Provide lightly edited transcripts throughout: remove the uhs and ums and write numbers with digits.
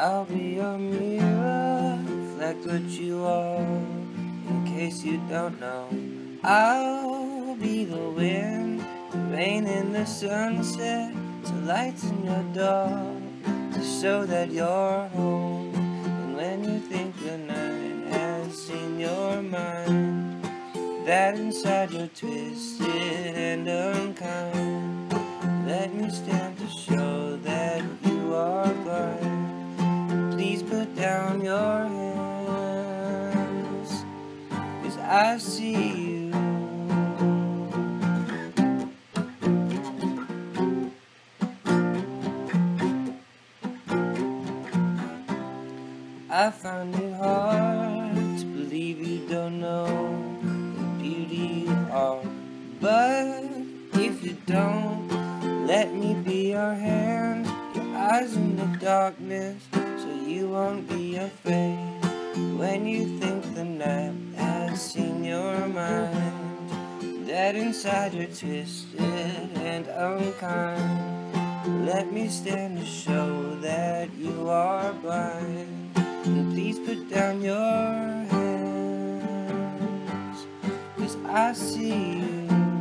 I'll be your mirror, reflect what you are. In case you don't know, I'll be the wind, the rain in the sunset, to lighten your door, to show that you're home. And when you think the night has seen your mind, that inside you're twisted and unkind, let me stand to show that you are blind. Please put down your hands, 'cause I see you. I found it hard to believe you don't know the beauty you are. But if you don't, let me be your hand, your eyes in the darkness, so you won't be afraid. When you think the night has seen your mind, that inside you're twisted and unkind, let me stand to show that you are blind. And please put down your hands, 'cause I see you.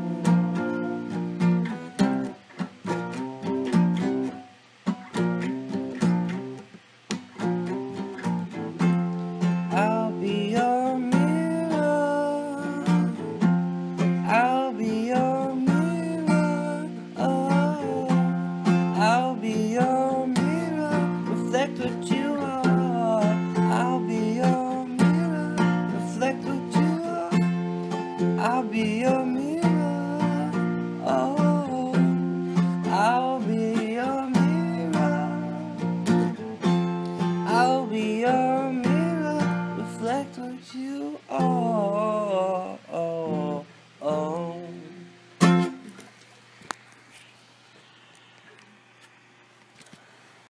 I'll be your mirror, I'll be your mirror, oh, I'll be your mirror, reflect what you are. I'll be your mirror, reflect what you are. I'll be your